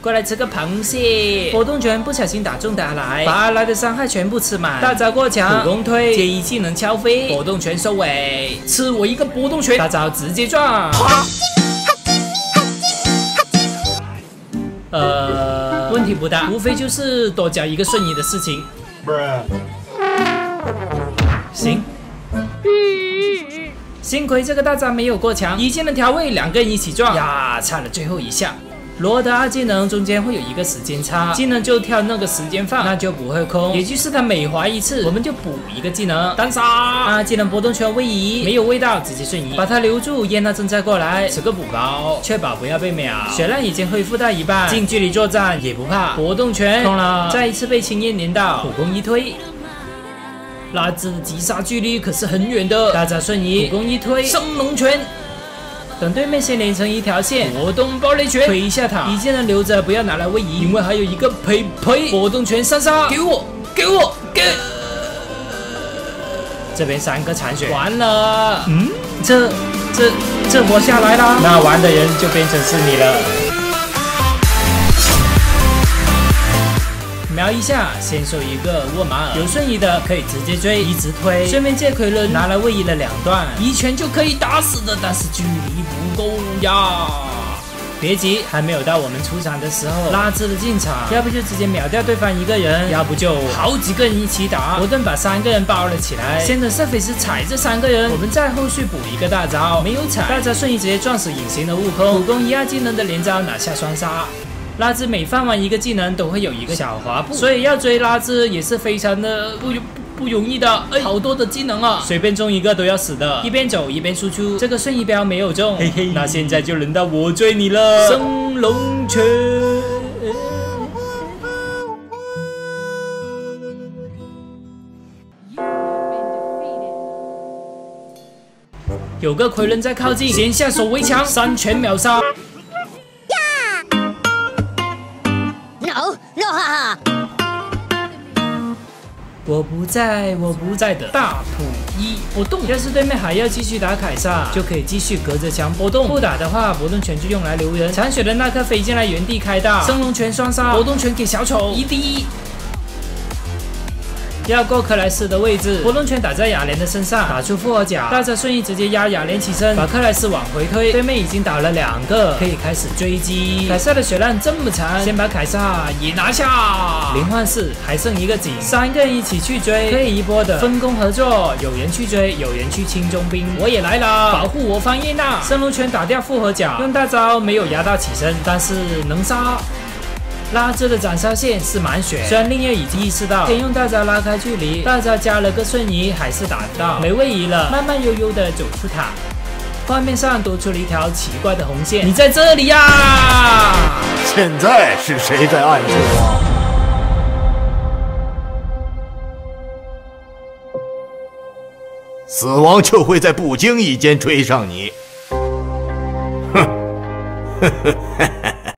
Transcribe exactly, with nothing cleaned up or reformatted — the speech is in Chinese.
过来吃个螃蟹。波动拳不小心打中打来，把来的伤害全部吃满。大招过强，普攻推，接一技能敲飞，波动拳收尾，吃我一个波动拳，大招直接撞。呃，问题不大，无非就是多加一个瞬移的事情。行。幸亏这个大招没有过强，一技能调位，两个人一起撞呀，差了最后一下。罗德二技能中间会有一个时间差，技能就跳那个时间放，那就不会空，也就是他每划一次，我们就补一个技能单杀。啊，技能波动拳位移，没有味道，直接瞬移，把他留住。耶娜正在过来，吃个补包，确保不要被秒。血量已经恢复到一半，近距离作战也不怕。波动拳空了，再一次被青叶连到，普攻一推。拉兹的击杀距离可是很远的，大招瞬移，普攻一推，升龙拳。等对面先连成一条线，波动暴雷拳推一下他，一技能留着，不要拿来位移，因为还有一个呸呸，波动拳三杀，给我，给我，给！这边三个残血，完了，嗯，这这这活下来了，那玩的人就变成是你了。瞄一下，先收一个沃马尔，有瞬移的可以直接追，一直推，顺便借奎伦拿来位移了两段，一拳就可以打死的，但是距离不够呀。别急，还没有到我们出场的时候。拉兹的进场，要不就直接秒掉对方一个人，要不就好几个人一起打，果断把三个人包了起来。先等瑟菲斯踩这三个人，我们再后续补一个大招，没有踩，大招瞬移直接撞死隐形的悟空，普攻一二技能的连招拿下双杀。拉兹每放完一个技能都会有一个小滑步，所以要追拉兹也是非常的不不容易的。哎，好多的技能啊，随便中一个都要死的。一边走一边输出，这个瞬移镖没有中，嘿嘿，那现在就轮到我追你了。升龙拳，有个奎伦在靠近，先下手为强，三拳秒杀。 No， 哈哈！ 我不在，我不在的大普一波动。要是对面还要继续打凯撒，就可以继续隔着墙波动。不打的话，波动拳就用来留人。残血的那颗飞进来，原地开大，升龙拳双杀，波动拳给小丑一滴。要过克莱斯的位置，波动拳打在雅莲的身上，打出复活甲，大招瞬移直接压雅莲起身，把克莱斯往回推。对面已经倒了两个，可以开始追击。凯撒的血量这么长，先把凯撒也拿下。零换四，还剩一个井，三个人一起去追，可以一波的分工合作，有人去追，有人去清中兵。我也来了，保护我方耶娜。升龙拳打掉复活甲，用大招没有压到起身，但是能杀。拉兹的斩杀线是满血，虽然令月已经意识到，先用大招拉开距离，大招加了个瞬移，还是打得到，没位移了，慢慢悠悠的走出塔。画面上多出了一条奇怪的红线，你在这里呀！ 现在是谁在暗示我？死亡就会在不经意间追上你。哼，呵呵呵。